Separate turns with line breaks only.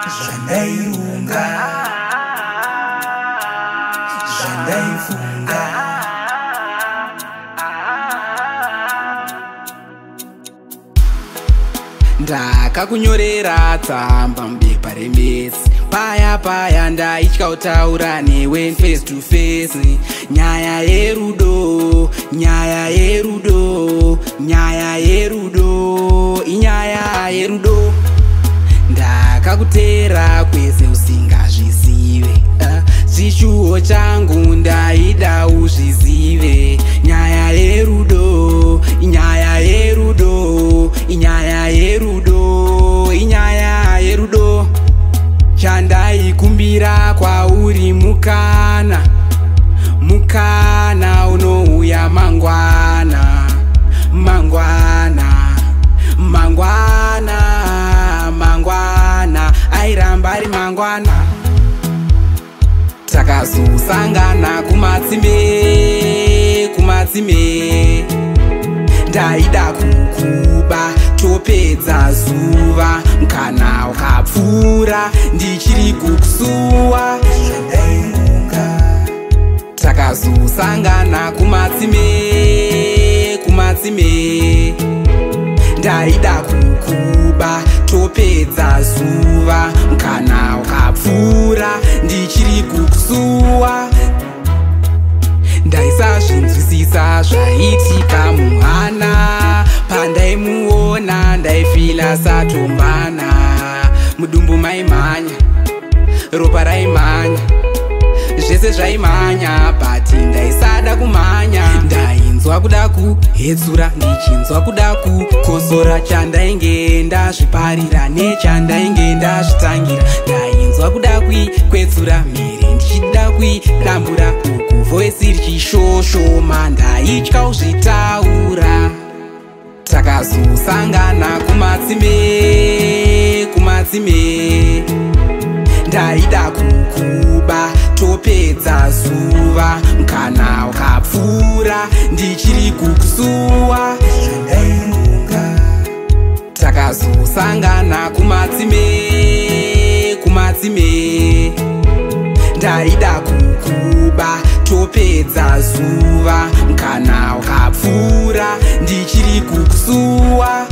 zvandairunga zvandaifunga ndakakunyorera tsamba mubepa remesi paya ndaitya kutaura newe face to face nyaya yerudo nyaya yerudo nyaya yerudo inyaya yerudo ndakakutera kwese usingazvizive chichuho changu ndaida uzvizive nyaya yerudo inyaya yerudo inyaya yerudo inyaya yerudo chandaikumbira kwauri mukana mukana unouya mangwana mangwana mangwana mangwana airamba ari mangwana takazosangana kumatsimbe kumatsimbe ndaida kukuba topedza zuva mukana wakapfuura ndichiri kukusuwa zvandairunga takazosangana kumatsimbe kumatsimbe ndaida kukuba topedza zuva mukana wakapfuura ndichiri kukusuwa ndaisazvinzwisisa zvaitika muhana pandaimuona ndaifila satombana mudumbu maimhanya ropa raimhanya zvese zvaimhanya bati ndaisada kumhanya ndainzwa kuda kuhetsura ndichinzwa kuda kukosora chandainge ndazviparira nechandainge ndazvitangira ndainzwa kuda kuikwetsura mhere ndichida kuidambura uku voisi richishoshoma ndaitya kuzvitaura takazosangana kumatsimbe kumatsimbe ndaida kukuba topedza zuva mukana wakapfuura ndichiri kukusuwa zvandairunga takazosangana kumatsimbe kumatsimbe ndaida kukuba topedza zuva mukana wakapfuura ndichiri kukusuwa